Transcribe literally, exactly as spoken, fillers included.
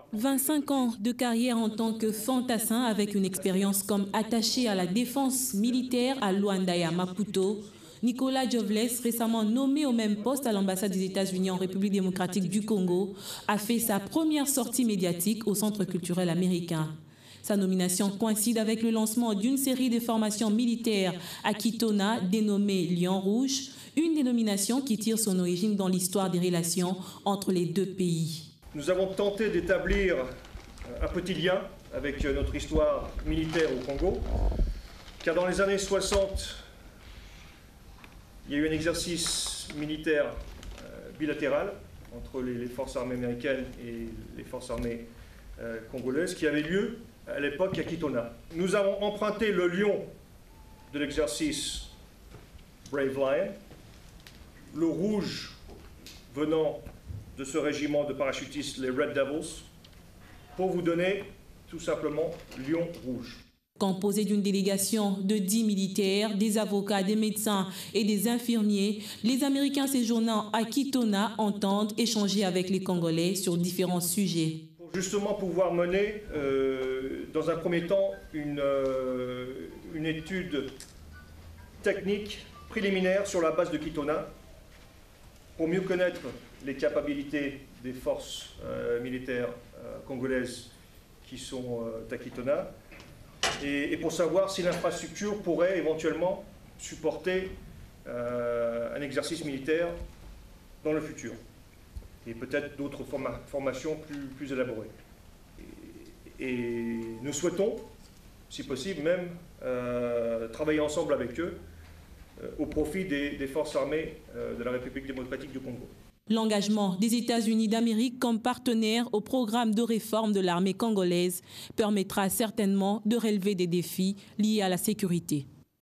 vingt-cinq ans de carrière en tant que fantassin avec une expérience comme attaché à la défense militaire à Luanda et à Maputo, Nicolas Joveles, récemment nommé au même poste à l'ambassade des États-Unis en République démocratique du Congo, a fait sa première sortie médiatique au Centre culturel américain. Sa nomination coïncide avec le lancement d'une série de formations militaires à Kitona dénommée Lion Rouge, une dénomination qui tire son origine dans l'histoire des relations entre les deux pays. Nous avons tenté d'établir un petit lien avec notre histoire militaire au Congo, car dans les années soixante, il y a eu un exercice militaire bilatéral entre les forces armées américaines et les forces armées congolaises qui avait lieu à l'époque à Kitona. Nous avons emprunté le lion de l'exercice Brave Lion, le rouge venant de ce régiment de parachutistes, les Red Devils, pour vous donner tout simplement Lion Rouge. Composé d'une délégation de dix militaires, des avocats, des médecins et des infirmiers, les Américains séjournant à Kitona entendent échanger avec les Congolais sur différents sujets. Pour justement pouvoir mener, euh, dans un premier temps, une, euh, une étude technique préliminaire sur la base de Kitona, pour mieux connaître les capacités des forces euh, militaires euh, congolaises qui sont euh, à Kitona, et, et pour savoir si l'infrastructure pourrait éventuellement supporter euh, un exercice militaire dans le futur, et peut-être d'autres forma formations plus, plus élaborées. Et, et nous souhaitons, si possible même, euh, travailler ensemble avec eux euh, au profit des, des forces armées euh, de la République démocratique du Congo. L'engagement des États-Unis d'Amérique comme partenaire au programme de réforme de l'armée congolaise permettra certainement de relever des défis liés à la sécurité.